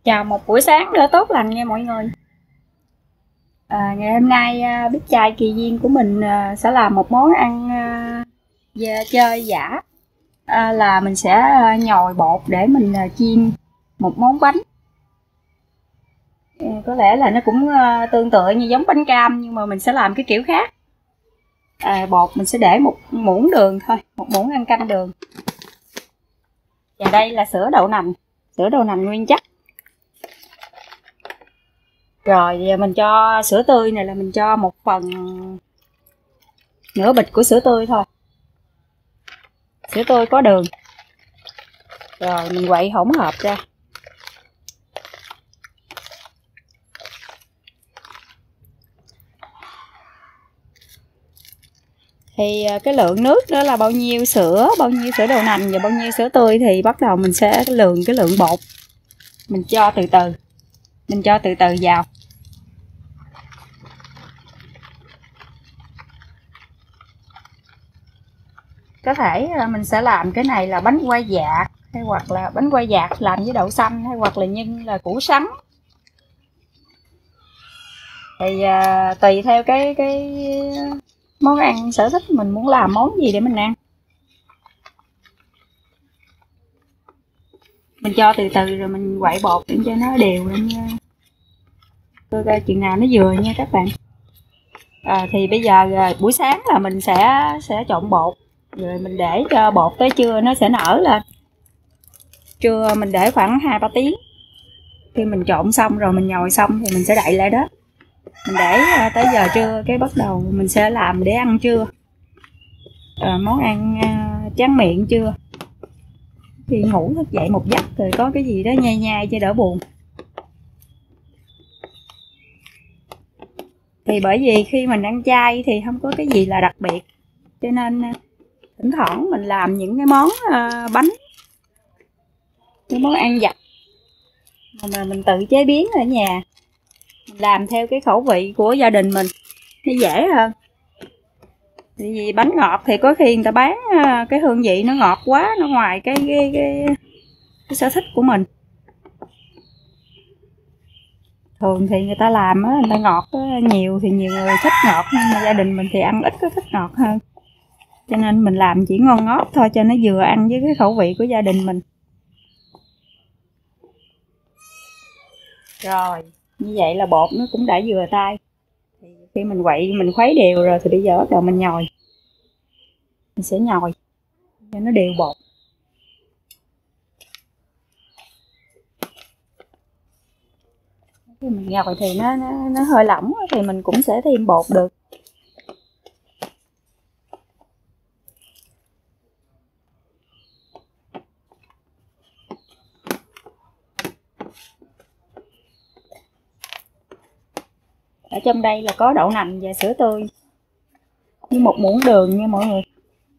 Chào một buổi sáng nữa tốt lành nha mọi người. Ngày hôm nay bếp trai Kỳ Duyên của mình sẽ làm một món ăn chơi giả, là mình sẽ nhồi bột để mình chiên một món bánh. Có lẽ là nó cũng tương tự như giống bánh cam nhưng mà mình sẽ làm cái kiểu khác. Bột mình sẽ để một muỗng đường thôi, một muỗng ăn canh đường. Và đây là sữa đậu nành nguyên chất. Rồi mình cho sữa tươi này là mình cho 1/2 bịch của sữa tươi thôi. Sữa tươi có đường. Rồi mình quậy hỗn hợp ra. Thì cái lượng nước đó là bao nhiêu sữa đậu nành và bao nhiêu sữa tươi thì bắt đầu mình sẽ lường cái lượng bột. Mình cho từ từ. Vào. Có thể mình sẽ làm cái này là bánh quay dạt, hay hoặc là bánh quay dạt làm với đậu xanh, hay hoặc là nhân là củ sắn. Thì tùy theo cái món ăn sở thích mình muốn làm món gì để mình ăn. Mình cho từ từ rồi mình quậy bột để cho nó đều lên nha. Coi chừng nào nó vừa nha các bạn. Thì bây giờ buổi sáng là mình sẽ trộn bột, rồi mình để cho bột tới trưa nó sẽ nở lên. Trưa mình để khoảng 2-3 tiếng. Khi mình trộn xong rồi mình nhồi xong thì mình sẽ đậy lại đó. Mình để tới giờ trưa cái bắt đầu mình sẽ làm để ăn trưa. Món ăn tráng miệng trưa. Khi ngủ thức dậy một giấc rồi có cái gì đó nhai nhai cho đỡ buồn. Thì bởi vì khi mình ăn chay thì không có cái gì là đặc biệt, cho nên thỉnh thoảng mình làm những cái món bánh, những món ăn vặt mà mình tự chế biến ở nhà, mình làm theo cái khẩu vị của gia đình mình nó dễ hơn. Vì bánh ngọt thì có khi người ta bán cái hương vị nó ngọt quá, nó ngoài cái sở thích của mình. Thường thì người ta làm người ta ngọt nhiều thì nhiều người thích ngọt, nhưng mà gia đình mình thì ăn ít có thích ngọt hơn, cho nên mình làm chỉ ngon ngọt thôi cho nó vừa ăn với cái khẩu vị của gia đình mình. Rồi như vậy là bột nó cũng đã vừa tay. Thì khi mình quậy mình khuấy đều rồi thì bây giờ bắt đầu mình nhồi. Mình sẽ nhồi cho nó đều bột. Khi mình nhồi thì nó hơi lỏng thì mình cũng sẽ thêm bột được. Ở trong đây là có đậu nành và sữa tươi với 1 muỗng đường nha mọi người.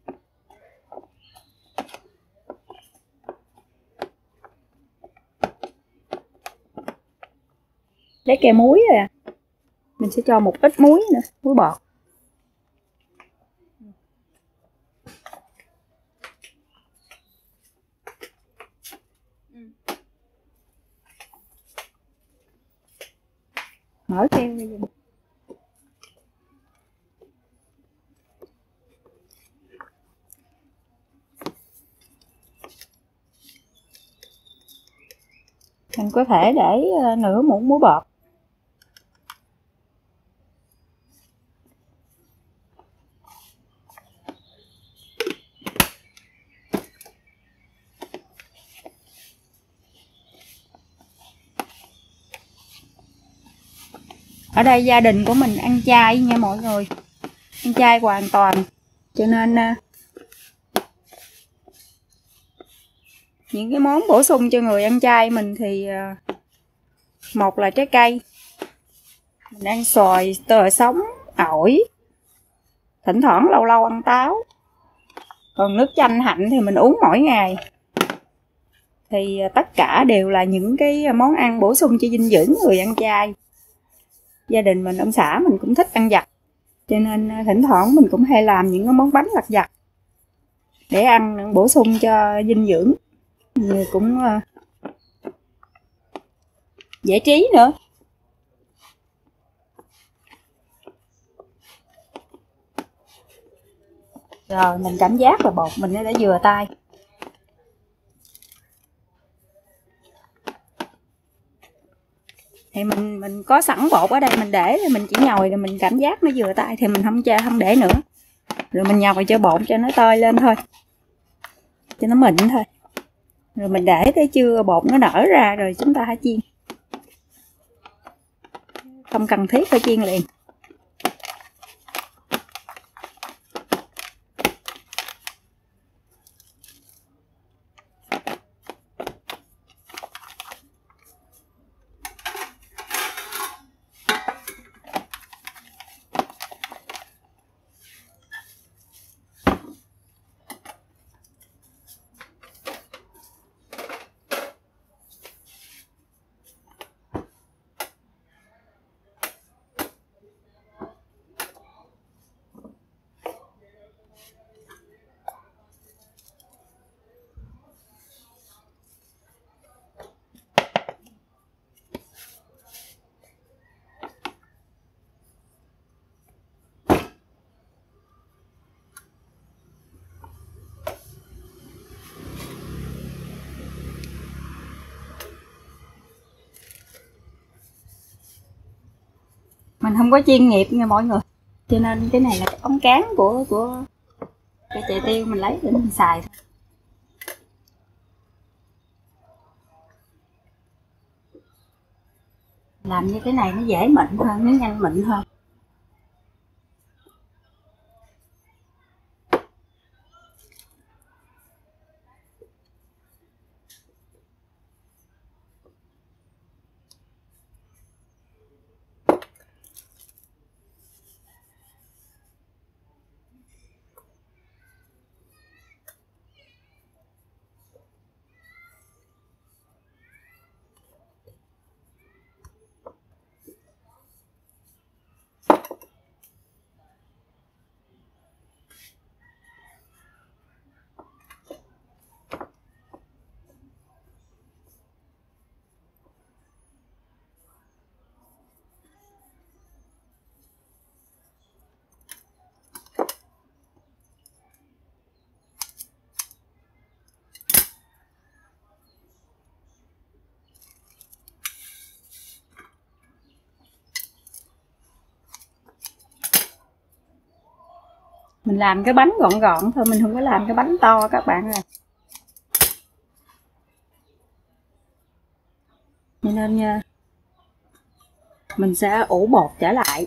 Lấy ke muối rồi à. Mình sẽ cho một ít muối nữa, muối bọt. Mở keo đi. Mình có thể để nửa muỗng muối bọt. Ở đây gia đình của mình ăn chay nha mọi người, ăn chay hoàn toàn, cho nên những cái món bổ sung cho người ăn chay mình thì một là trái cây, mình ăn xoài, tỏi sống, ổi, thỉnh thoảng lâu lâu ăn táo. Còn nước chanh hạnh thì mình uống mỗi ngày. Thì tất cả đều là những cái món ăn bổ sung cho dinh dưỡng người ăn chay. Gia đình mình, ông xã mình cũng thích ăn vặt, cho nên thỉnh thoảng mình cũng hay làm những cái món bánh lặt vặt để ăn bổ sung cho dinh dưỡng. Cũng giải trí nữa. Rồi mình cảm giác là bột mình đã vừa tay. Thì mình có sẵn bột ở đây, mình để thì mình chỉ nhồi rồi mình cảm giác nó vừa tay thì mình không để nữa. Rồi mình nhồi cho bột cho nó tơi lên thôi, cho nó mịn thôi. Rồi mình để tới trưa bột nó nở ra rồi chúng ta hãy chiên. Không cần thiết phải chiên liền. Mình không có chuyên nghiệp nha mọi người, cho nên cái này là cái ống cán của cây chè tiêu mình lấy để mình xài thôi. Làm như cái này nó dễ mịn hơn, nó nhanh mịn hơn. Mình làm cái bánh gọn gọn thôi, mình không có làm cái bánh to các bạn ơi. Cho nên nha, mình sẽ ủ bột trở lại.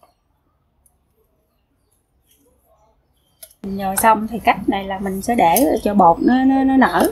Mình nhồi xong thì cách này là mình sẽ để cho bột nó nở.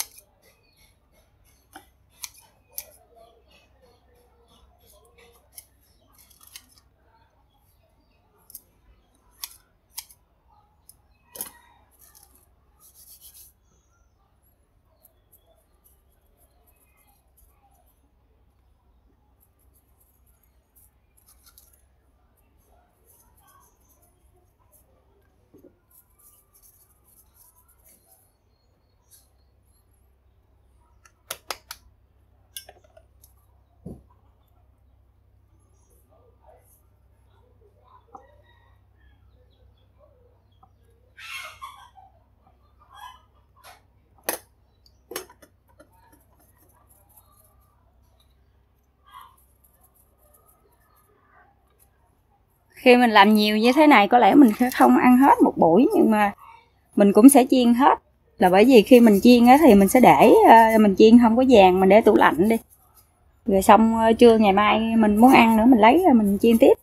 Khi mình làm nhiều như thế này có lẽ mình sẽ không ăn hết một buổi, nhưng mà mình cũng sẽ chiên hết. Là bởi vì khi mình chiên thì mình sẽ để mình chiên không có vàng, mình để tủ lạnh đi. Rồi xong trưa ngày mai mình muốn ăn nữa mình lấy ra mình chiên tiếp.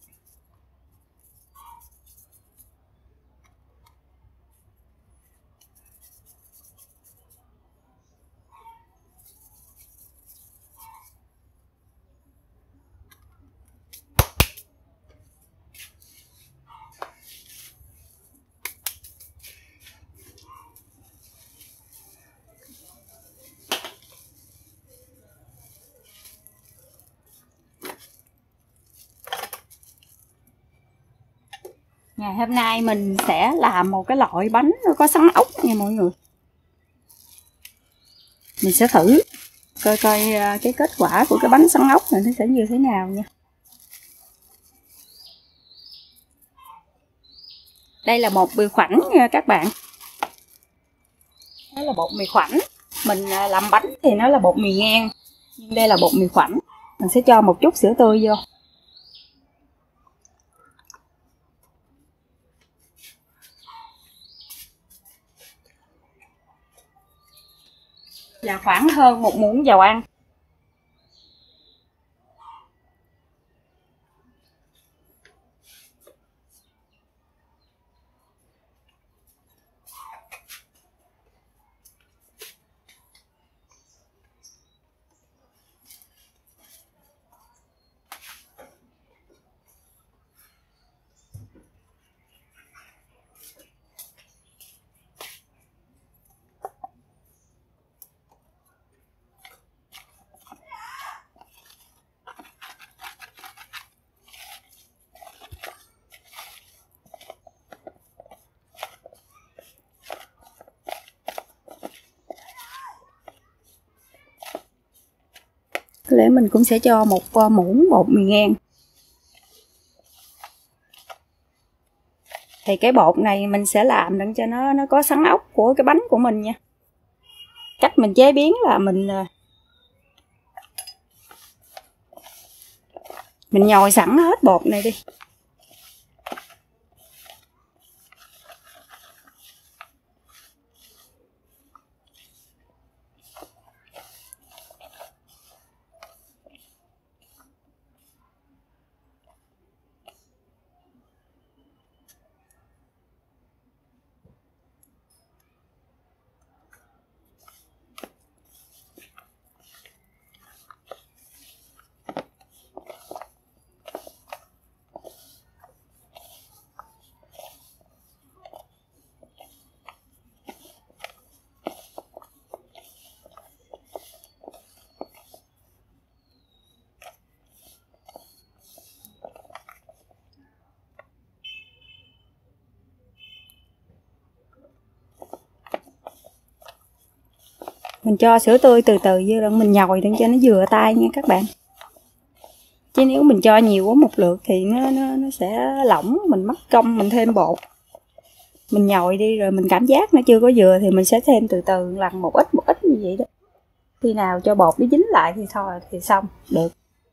Ngày hôm nay mình sẽ làm một cái loại bánh nó có sắn ốc nha mọi người. Mình sẽ thử coi coi cái kết quả của cái bánh xoắn ốc này nó sẽ như thế nào nha. Đây là bột mì khoảnh nha các bạn. Đó là bột mì khoảnh. Mình làm bánh thì nó là bột mì ngang, nhưng đây là bột mì khoảnh. Mình sẽ cho một chút sữa tươi vô. Là khoảng hơn 1 muỗng dầu ăn. Có lẽ mình cũng sẽ cho một muỗng bột mì ngang. Thì cái bột này mình sẽ làm để cho nó có xoắn ốc của cái bánh của mình nha. Cách mình chế biến là mình nhồi sẵn hết bột này đi. Mình cho sữa tươi từ từ vô rồi mình nhồi để cho nó vừa tay nha các bạn. Chứ nếu mình cho nhiều quá một lượt thì nó sẽ lỏng, mình mất công mình thêm bột. Mình nhồi đi rồi mình cảm giác nó chưa có vừa thì mình sẽ thêm từ từ lần một ít như vậy đó. Khi nào cho bột nó dính lại thì thôi thì xong, được.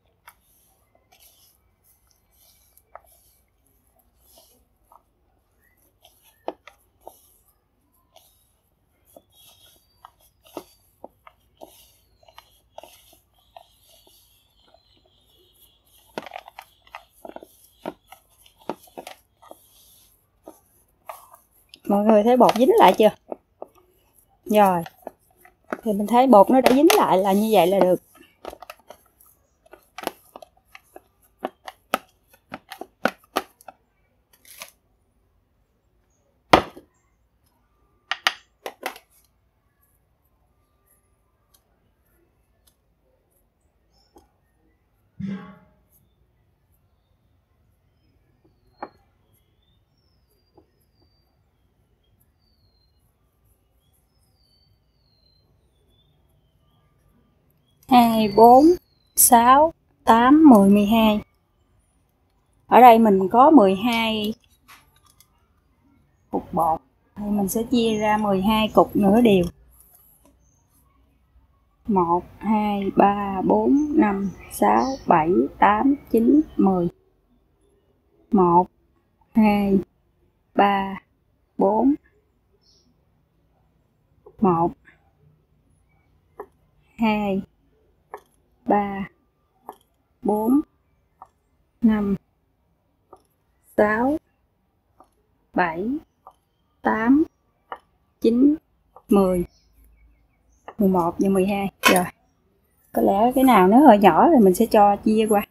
Mọi người thấy bột dính lại chưa? Rồi. Thì mình thấy bột nó đã dính lại là như vậy là được. Hai, 4, 6, 8, 10, 12. Ở đây mình có 12 cục bột thì mình sẽ chia ra 12 cục nữa đều. 1, 2, 3, 4, 5, 6, 7, 8, 9, 10. 1, 2, 3, 4. 1, 2, 3, 4, 5, 6, 7, 8, 9, 10, 11 và 12. Rồi. Có lẽ cái nào nó hơi nhỏ thì mình sẽ cho chia qua.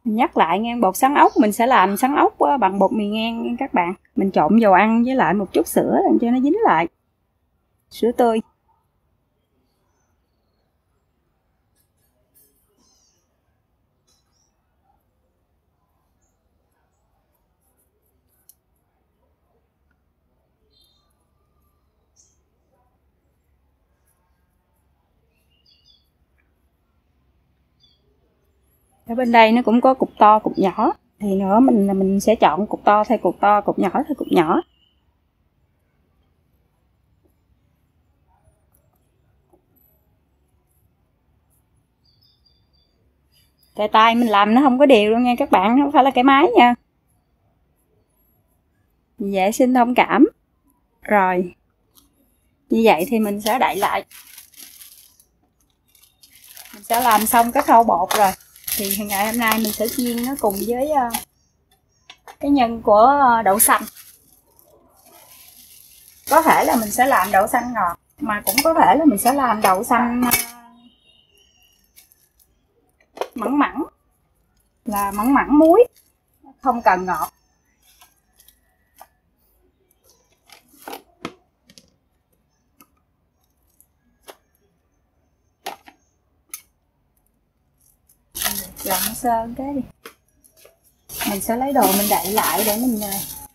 Mình nhắc lại nghe, bột sắn ốc mình sẽ làm sắn ốc bằng bột mì ngang nha các bạn. Mình trộn dầu ăn với lại một chút sữa làm cho nó dính lại. Sữa tươi. Ở bên đây nó cũng có cục to, cục nhỏ. Thì nữa mình sẽ chọn cục to thay cục to, cục nhỏ thay cục nhỏ. Tại tay mình làm nó không có đều đâu nha các bạn, không phải là cái máy nha. Vì vậy xin thông cảm. Rồi. Như vậy thì mình sẽ đậy lại. Mình sẽ làm xong cái khâu bột rồi. Thì ngày hôm nay mình sẽ chiên nó cùng với cái nhân của đậu xanh. Có thể là mình sẽ làm đậu xanh ngọt, mà cũng có thể là mình sẽ làm đậu xanh mặn mặn, là mặn mặn muối, không cần ngọt. Dọn sơn cái đi. Mình sẽ lấy đồ mình đậy lại để mình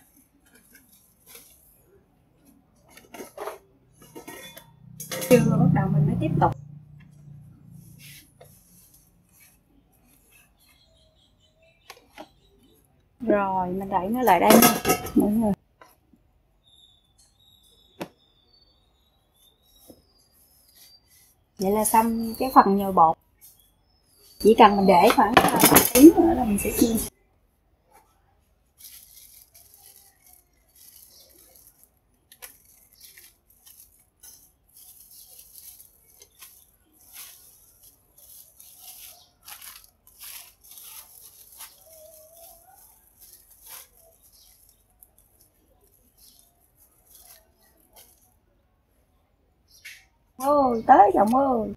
chưa bắt đầu mình mới tiếp tục. Rồi mình đậy nó lại đây nha mọi người. Vậy là xong cái phần nhồi bột. Chỉ cần mình để khoảng 1 tiếng nữa là mình sẽ chiên. Ôi tới chồng ơi.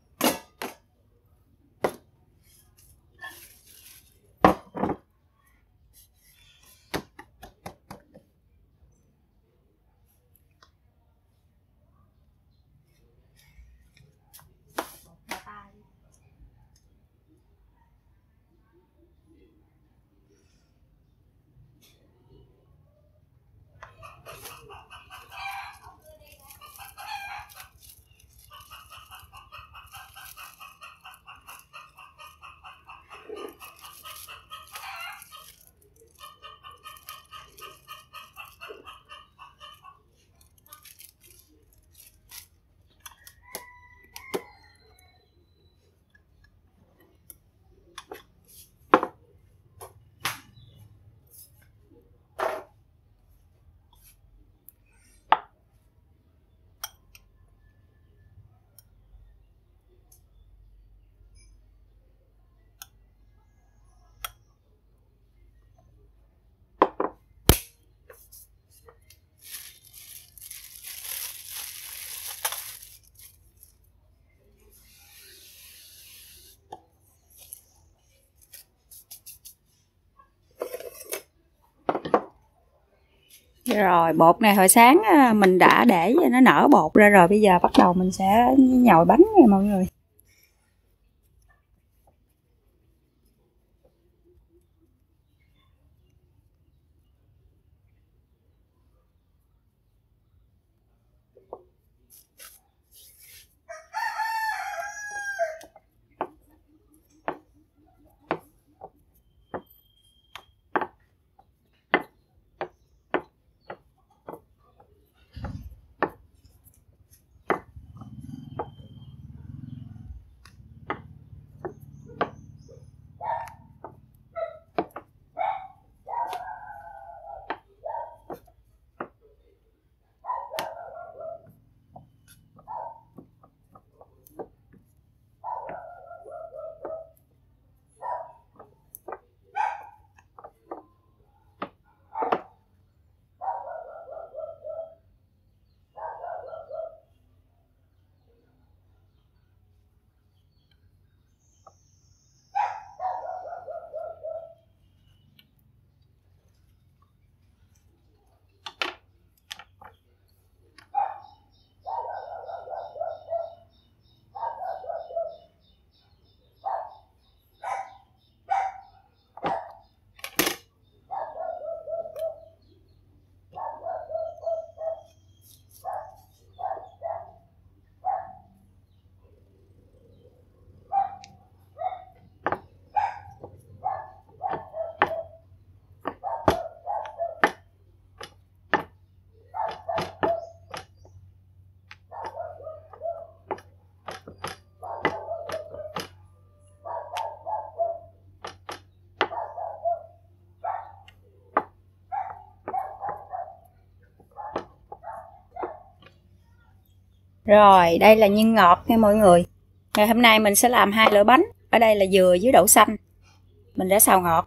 Rồi bột này hồi sáng mình đã để cho nó nở bột ra rồi, bây giờ bắt đầu mình sẽ nhồi bánh nha mọi người. Rồi, đây là nhân ngọt nha mọi người. Ngày hôm nay mình sẽ làm 2 loại bánh. Ở đây là dừa với đậu xanh. Mình đã xào ngọt.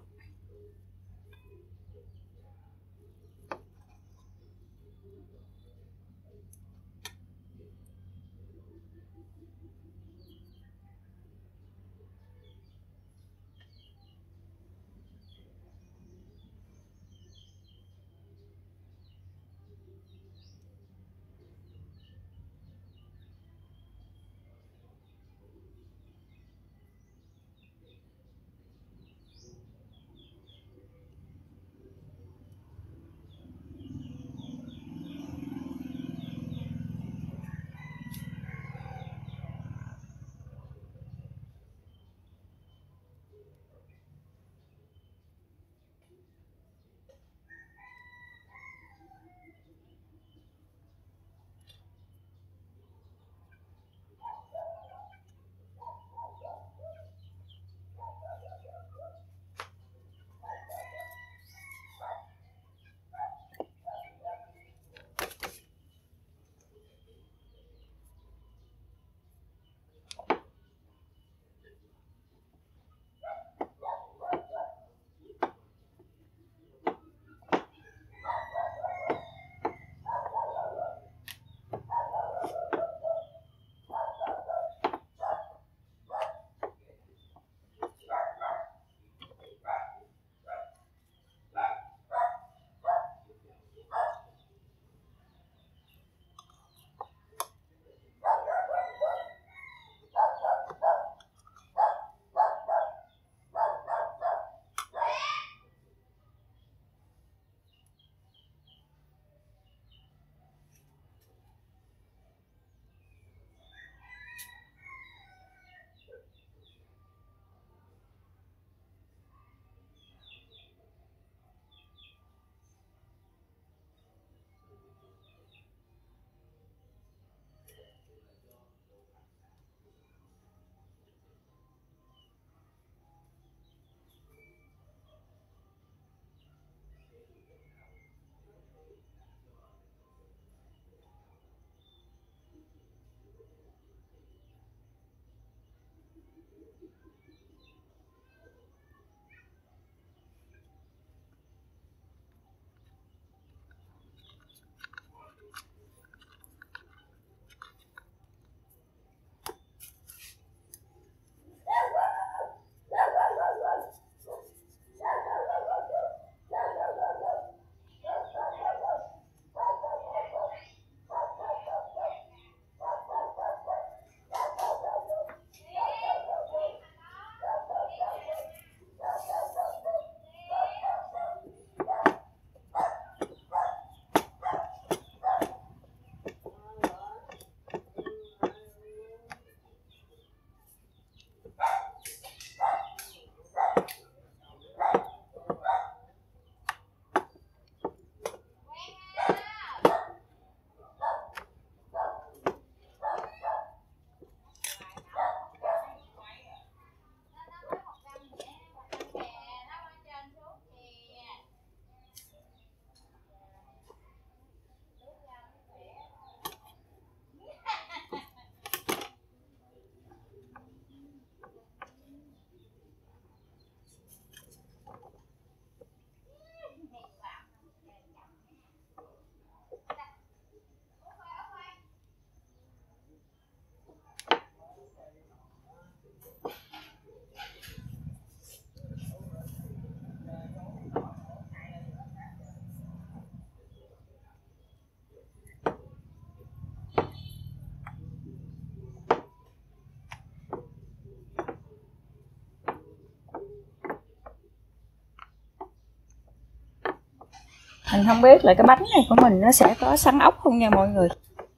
Mình không biết là cái bánh này của mình nó sẽ có sắn ốc không nha mọi người.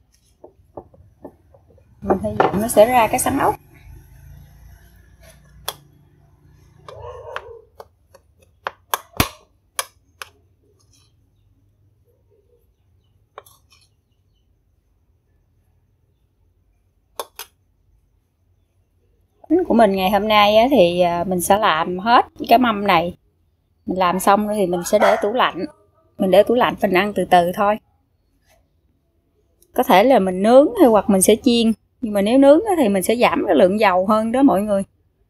Mình hy vọng nó sẽ ra cái sắn ốc. Bánh của mình ngày hôm nay thì mình sẽ làm hết cái mâm này. Mình làm xong rồi thì mình sẽ để tủ lạnh. Mình để tủ lạnh mình ăn từ từ thôi. Có thể là mình nướng hay hoặc mình sẽ chiên, nhưng mà nếu nướng thì mình sẽ giảm cái lượng dầu hơn đó mọi người.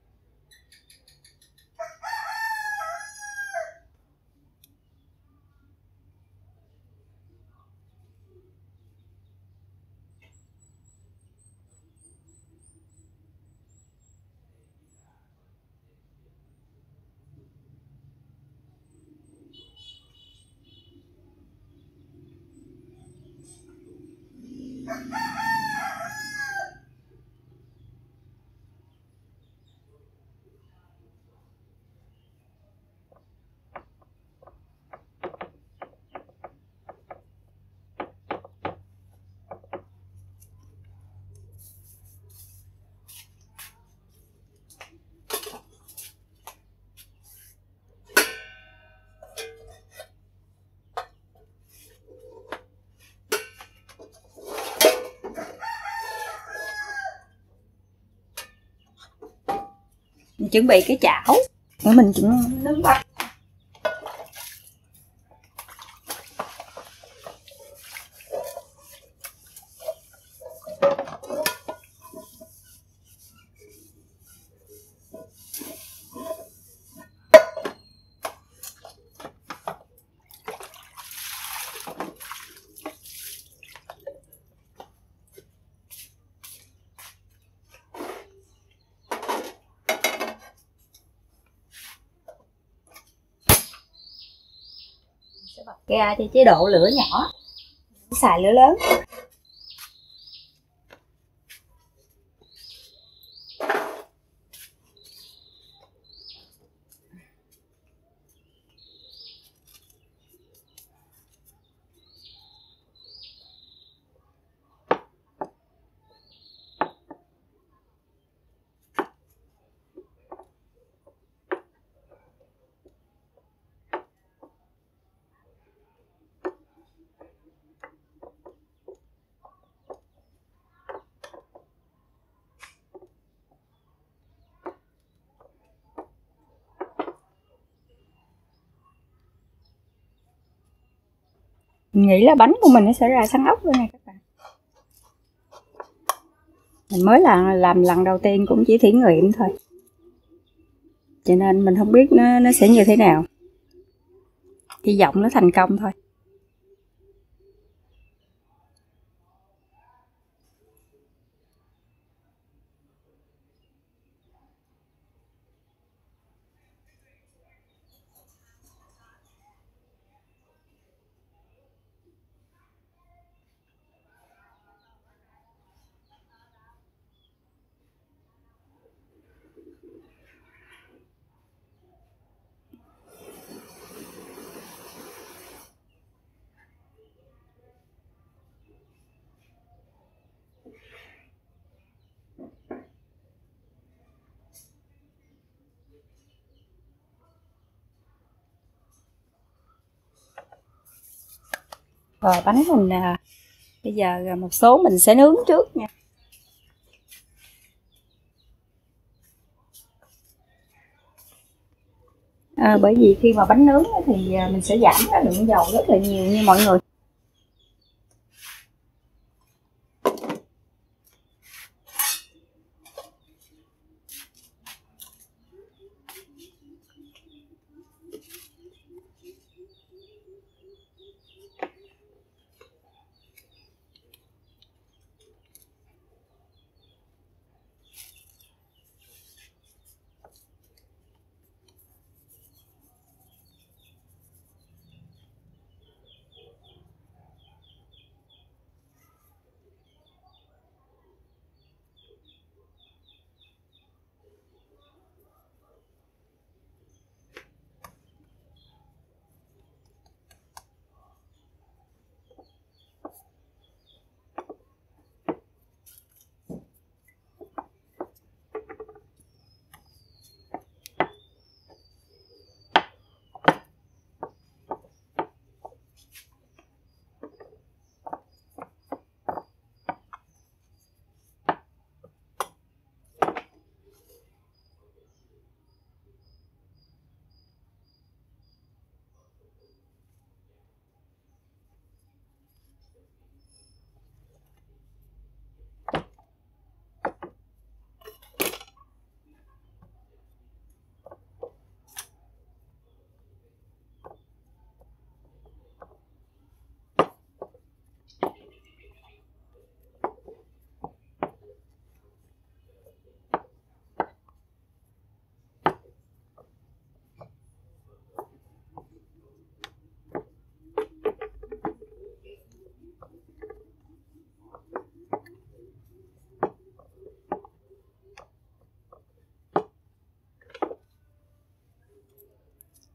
Mình chuẩn bị cái chảo để mình nướng bắp. Bật ga cho chế độ lửa nhỏ, xài lửa lớn. Mình nghĩ là bánh của mình nó sẽ ra săn ốc luôn nè các bạn. Mình mới là làm lần đầu tiên, cũng chỉ thí nghiệm thôi, cho nên mình không biết nó sẽ như thế nào. Hy vọng nó thành công thôi. Rồi bánh mình bây giờ một số mình sẽ nướng trước nha. Bởi vì khi mà bánh nướng thì mình sẽ giảm cái lượng dầu rất là nhiều nha mọi người.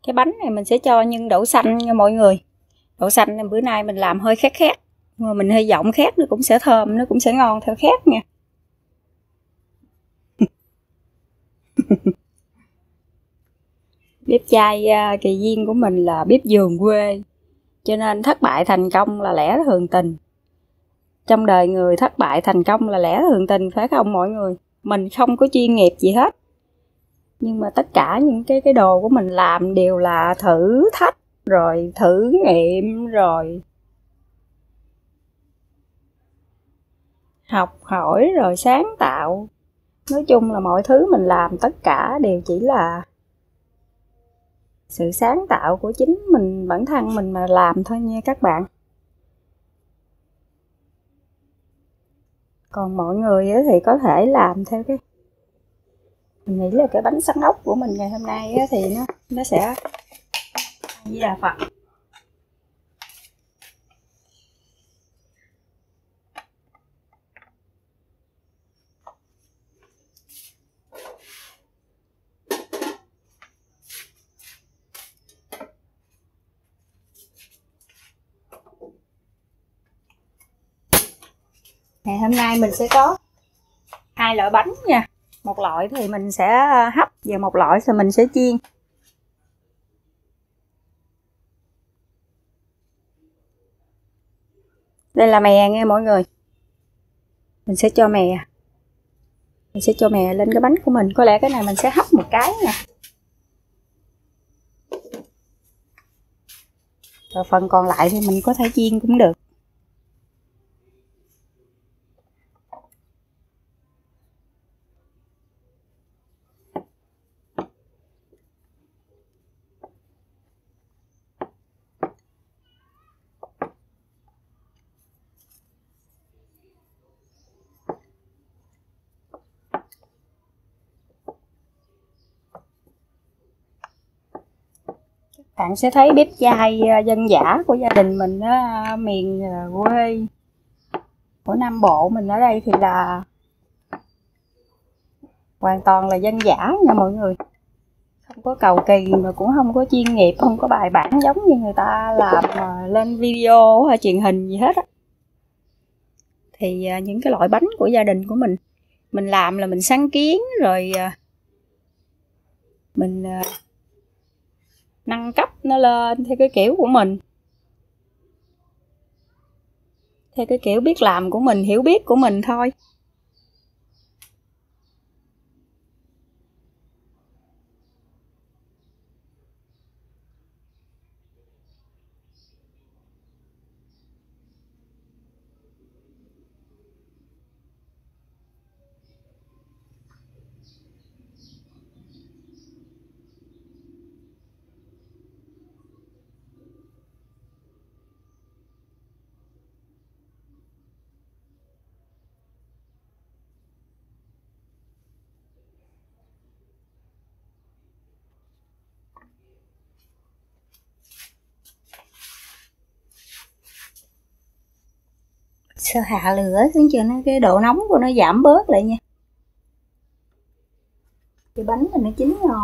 Cái bánh này mình sẽ cho nhân đậu xanh nha mọi người. Đậu xanh này bữa nay mình làm hơi khác khác, mà mình hy vọng khác nó cũng sẽ thơm, nó cũng sẽ ngon theo khác nha. Bếp chay Kỳ Duyên của mình là bếp vườn quê, cho nên thất bại thành công là lẽ thường tình. Trong đời người thất bại thành công là lẽ thường tình, phải không mọi người? Mình không có chuyên nghiệp gì hết, nhưng mà tất cả những cái đồ của mình làm đều là thử thách, rồi thử nghiệm, rồi học hỏi, rồi sáng tạo. Nói chung là mọi thứ mình làm tất cả đều chỉ là sự sáng tạo của chính mình, bản thân mình mà làm thôi nha các bạn. Còn mọi người thì có thể làm theo cái, mình nghĩ là cái bánh sắn ốc của mình ngày hôm nay thì nó sẽ như là Phật. Ngày hôm nay mình sẽ có 2 loại bánh nha. Một loại thì mình sẽ hấp, và một loại thì mình sẽ chiên. Đây là mè nha mọi người. Mình sẽ cho mè. Mình sẽ cho mè lên cái bánh của mình. Có lẽ cái này mình sẽ hấp một cái nè. Rồi phần còn lại thì mình có thể chiên cũng được. Bạn sẽ thấy bếp chay dân dã của gia đình mình á, miền quê của Nam Bộ mình ở đây thì là hoàn toàn là dân dã nha mọi người. Không có cầu kỳ mà cũng không có chuyên nghiệp, không có bài bản giống như người ta làm lên video hay truyền hình gì hết á. Thì những cái loại bánh của gia đình của mình làm là mình sáng kiến, rồi mình nâng cấp nó lên theo cái kiểu của mình, theo cái kiểu biết làm của mình, hiểu biết của mình thôi. Sơ hạ lửa khiến cho nó cái độ nóng của nó giảm bớt lại nha, cái bánh mình nó chín ngon.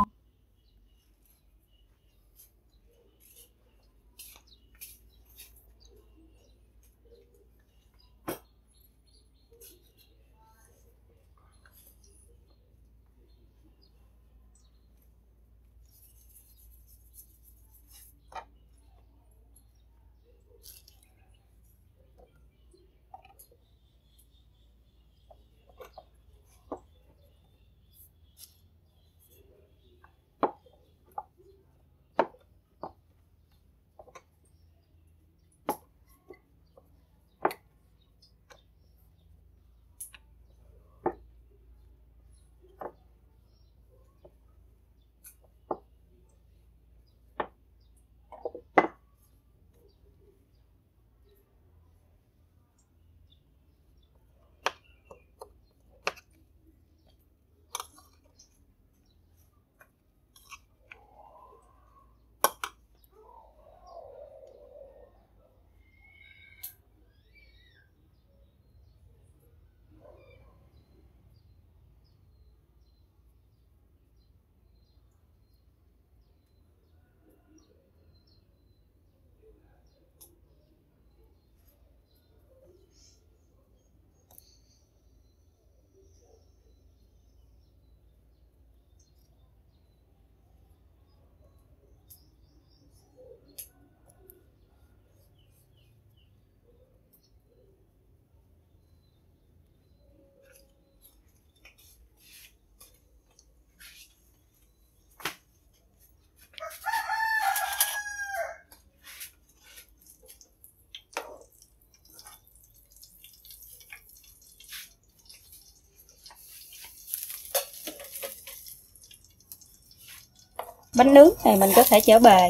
bánh nướng thì mình có thể chở bề.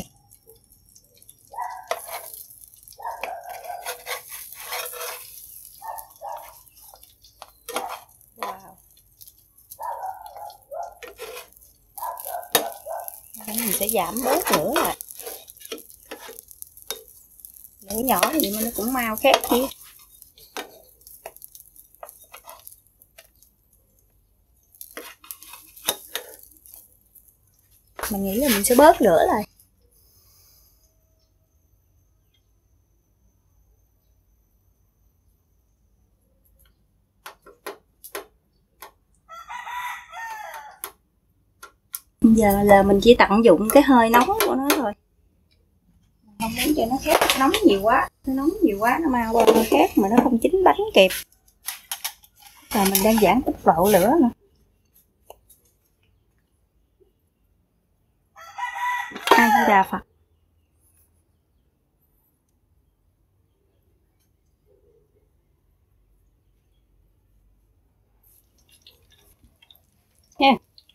Wow. Mình sẽ giảm bớt lửa lại. Lửa nhỏ thì nó cũng mau khét chứ. Mình nghĩ là mình sẽ bớt lửa lại. Giờ là mình chỉ tận dụng cái hơi nóng của nó thôi. Không muốn cho nó khét nóng nhiều quá. Nó nóng nhiều quá nó mau khét mà nó không chín bánh kịp. Và mình đang giảm tốc độ lửa nữa. A Di Đà Phật. Nha.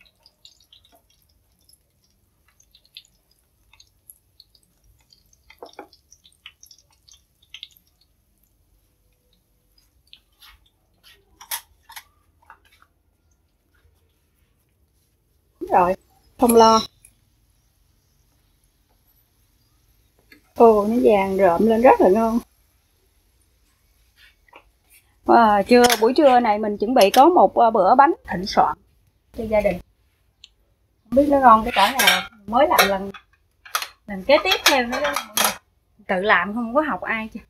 Rồi, không lo. Ồ, nó vàng rợm lên rất là ngon. Buổi trưa này mình chuẩn bị có một bữa bánh thịnh soạn cho gia đình. Không biết nó ngon cái cỡ nào, mới làm lần kế tiếp theo nữa đó. Tự làm không có học ai chứ.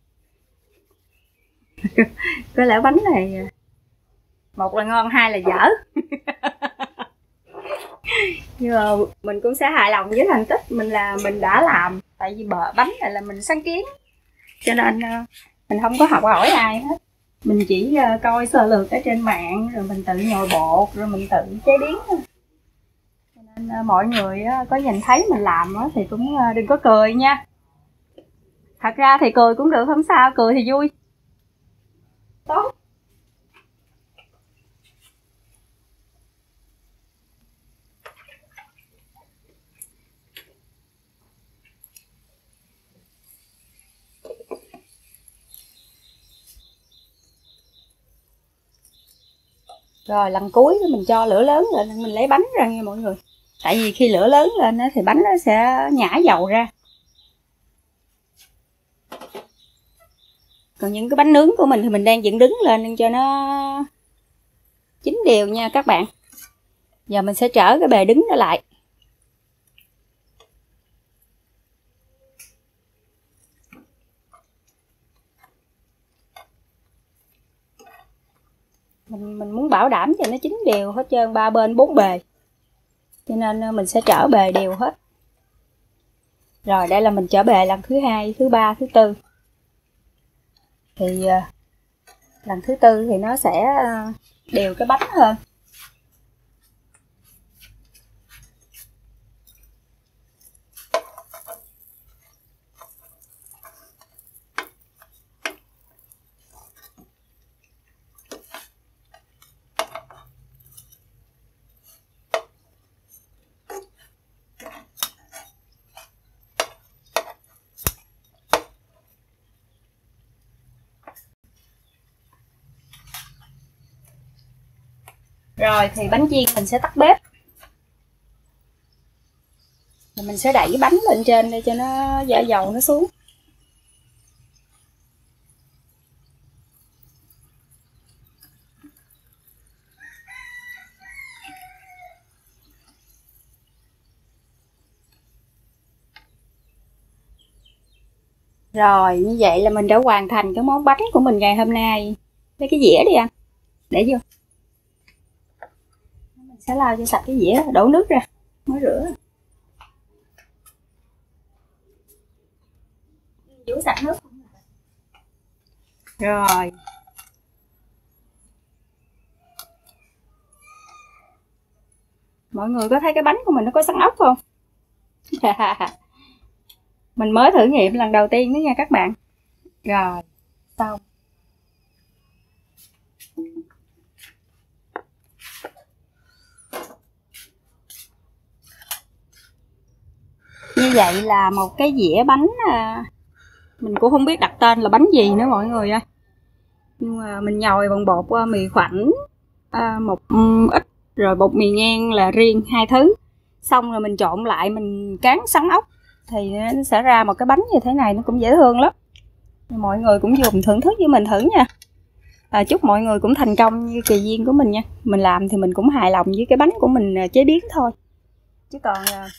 Có lẽ bánh này một là ngon, hai là dở. Nhưng mà mình cũng sẽ hài lòng với thành tích mình đã làm, tại vì bánh này là mình sáng kiến, cho nên mình không có học hỏi ai hết. Mình chỉ coi sơ lược ở trên mạng rồi mình tự nhồi bột rồi mình tự chế biến. Cho nên mọi người có nhìn thấy mình làm thì cũng đừng có cười nha. Thật ra thì cười cũng được, không sao, cười thì vui. Tốt. Rồi lần cuối mình cho lửa lớn lên, mình lấy bánh ra nha mọi người. Tại vì khi lửa lớn lên thì bánh nó sẽ nhả dầu ra. Còn những cái bánh nướng của mình thì mình đang dựng đứng lên cho nó chín đều nha các bạn. Giờ mình sẽ trở cái bề đứng đó lại. Mình muốn bảo đảm cho nó chín đều hết trơn, ba bên bốn bề, cho nên mình sẽ trở bề đều hết. Rồi đây là mình trở bề lần thứ hai, thứ ba, thứ tư. Thì lần thứ tư thì nó sẽ đều cái bánh hơn. Rồi thì bánh chiên mình sẽ tắt bếp. Rồi mình sẽ đẩy bánh lên trên để cho nó giả dầu nó xuống. Rồi như vậy là mình đã hoàn thành cái món bánh của mình ngày hôm nay. Lấy cái dĩa đi anh, để vô. Mình sẽ lau cho sạch cái dĩa, đổ nước ra mới rửa. Rửa sạch nước. Rồi mọi người có thấy cái bánh của mình nó có săn ốc không? Mình mới thử nghiệm lần đầu tiên đó nha các bạn. Rồi xong. vậy là một cái dĩa bánh, mình cũng không biết đặt tên là bánh gì nữa mọi người ơi. Nhưng mà mình nhồi bằng bột mì khoảnh, một ít, rồi bột mì ngang là riêng, hai thứ. Xong rồi mình trộn lại, mình cán sắn ốc thì nó sẽ ra một cái bánh như thế này, nó cũng dễ thương lắm. Mọi người cũng dùng thưởng thức với mình thử nha. Chúc mọi người cũng thành công như Kỳ Duyên của mình nha. Mình làm thì mình cũng hài lòng với cái bánh của mình chế biến thôi. Chứ còn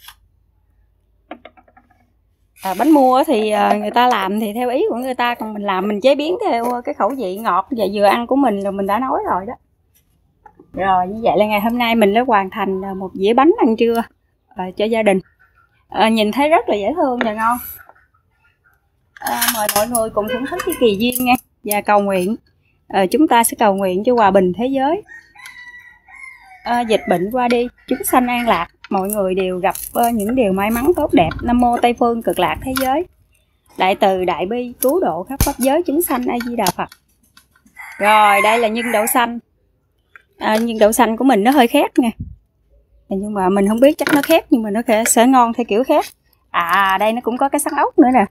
bánh mua thì người ta làm thì theo ý của người ta, còn mình làm mình chế biến theo cái khẩu vị ngọt và vừa ăn của mình là mình đã nói rồi đó. Rồi như vậy là ngày hôm nay mình đã hoàn thành một dĩa bánh ăn trưa cho gia đình. Nhìn thấy rất là dễ thương và ngon. Mời mọi người cùng thưởng thức với Kỳ Duyên nha. Và cầu nguyện, chúng ta sẽ cầu nguyện cho hòa bình thế giới, dịch bệnh qua đi, chúng sanh an lạc, mọi người đều gặp những điều may mắn tốt đẹp. Nam mô Tây phương cực lạc thế giới, đại từ đại bi cứu độ khắp pháp giới chúng sanh, A Di Đà Phật. Rồi đây là nhân đậu xanh. Nhưng đậu xanh của mình nó hơi khét nha, nhưng mà mình không biết, chắc nó khét nhưng mà nó sẽ ngon theo kiểu khác. Đây nó cũng có cái sắn ốc nữa nè.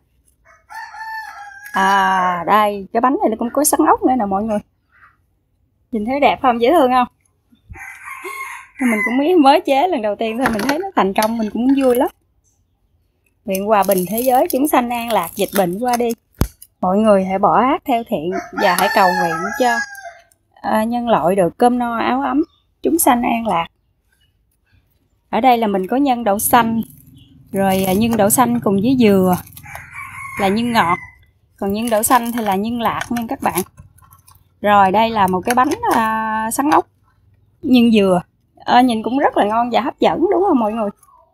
Đây cái bánh này nó cũng có sắn ốc nữa nè mọi người. Nhìn thấy đẹp không, dễ thương không? Mình cũng mới chế lần đầu tiên thôi, mình thấy nó thành công mình cũng vui lắm. Nguyện hòa bình thế giới, chúng sanh an lạc, dịch bệnh qua đi. Mọi người hãy bỏ ác theo thiện và hãy cầu nguyện cho nhân loại được cơm no áo ấm, chúng sanh an lạc. Ở đây là mình có nhân đậu xanh, rồi nhân đậu xanh cùng với dừa là nhân ngọt, còn nhân đậu xanh thì là nhân lạc nha các bạn. Rồi đây là một cái bánh sắn ốc nhân dừa, nhìn cũng rất là ngon và hấp dẫn đúng không mọi người?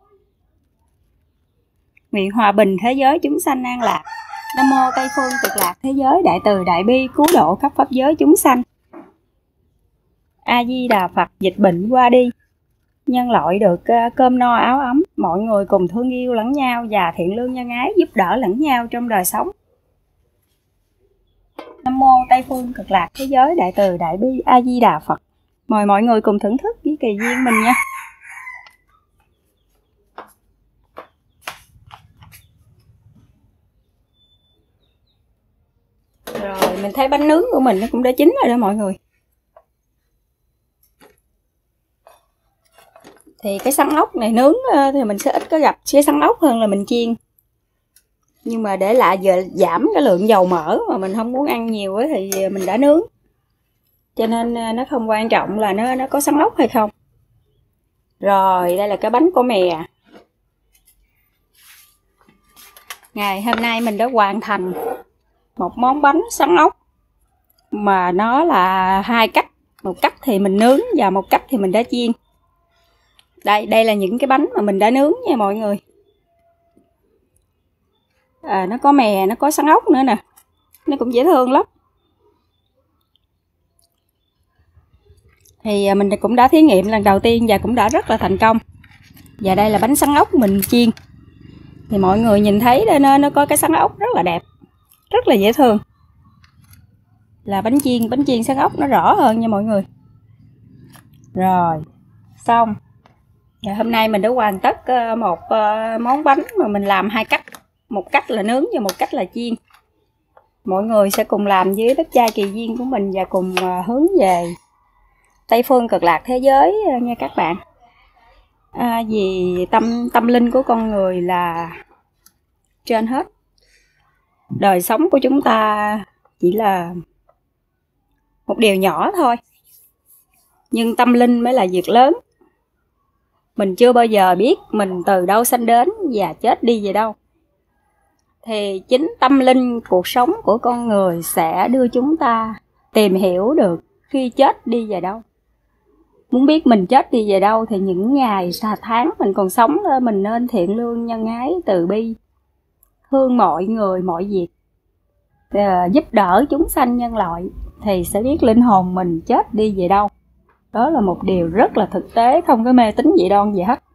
Nguyện hòa bình thế giới, chúng sanh an lạc. Nam mô Tây phương cực lạc thế giới, đại từ đại bi cứu độ khắp pháp giới chúng sanh, A Di Đà Phật. Dịch bệnh qua đi, nhân loại được cơm no áo ấm, mọi người cùng thương yêu lẫn nhau và thiện lương nhân ái, giúp đỡ lẫn nhau trong đời sống. Nam mô Tây phương cực lạc thế giới, đại từ đại bi A Di Đà Phật. Mời mọi người cùng thưởng thức với Kỳ Duyên mình nha. Rồi mình thấy bánh nướng của mình nó cũng đã chín rồi đó mọi người. Thì cái sắn ốc này nướng thì mình sẽ ít có gặp cái sắn ốc hơn là mình chiên. Nhưng mà để lại giờ giảm cái lượng dầu mỡ mà mình không muốn ăn nhiều ấy, thì mình đã nướng. Cho nên nó không quan trọng là nó có sắn ốc hay không. Rồi đây là cái bánh của mè. Ngày hôm nay mình đã hoàn thành một món bánh sắn ốc mà nó là hai cách. Một cách thì mình nướng và một cách thì mình đã chiên. Đây là những cái bánh mà mình đã nướng nha mọi người. Nó có mè, nó có sắn ốc nữa nè. Nó cũng dễ thương lắm. Thì mình cũng đã thí nghiệm lần đầu tiên và cũng đã rất là thành công. Và đây là bánh sắn ốc mình chiên. Thì mọi người nhìn thấy đây, nó có cái sắn ốc rất là đẹp, rất là dễ thương. Là bánh chiên sắn ốc nó rõ hơn nha mọi người. Rồi xong. Và hôm nay mình đã hoàn tất một món bánh mà mình làm hai cách. Một cách là nướng và một cách là chiên. Mọi người sẽ cùng làm với đất chai Kỳ Duyên của mình và cùng hướng về Tây phương cực lạc thế giới nha các bạn. Vì tâm linh của con người là trên hết. Đời sống của chúng ta chỉ là một điều nhỏ thôi, nhưng tâm linh mới là việc lớn. Mình chưa bao giờ biết mình từ đâu sanh đến và chết đi về đâu. Thì chính tâm linh cuộc sống của con người sẽ đưa chúng ta tìm hiểu được khi chết đi về đâu. Muốn biết mình chết đi về đâu thì những ngày tháng mình còn sống mình nên thiện lương nhân ái từ bi, thương mọi người mọi việc, giúp đỡ chúng sanh nhân loại, thì sẽ biết linh hồn mình chết đi về đâu. Đó là một điều rất là thực tế, không có mê tín dị đoan gì hết.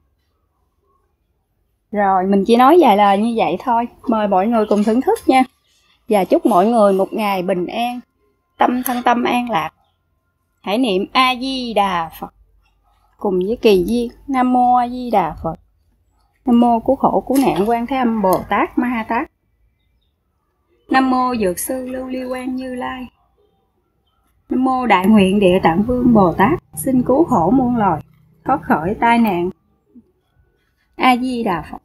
Rồi mình chỉ nói vài lời như vậy thôi. Mời mọi người cùng thưởng thức nha. Và chúc mọi người một ngày bình an, thân tâm an lạc. Hãy niệm A Di Đà Phật cùng với Kỳ Duyên. Nam mô A Di Đà Phật. Nam mô cứu khổ cứu nạn Quan Thế Âm Bồ Tát Ma Ha Tát. Nam mô Dược sư Lưu Ly Quang Như Lai. Nam mô Đại Nguyện Địa Tạng Vương Bồ Tát, xin cứu khổ muôn loài, thoát khỏi tai nạn. A Di Đà Phật.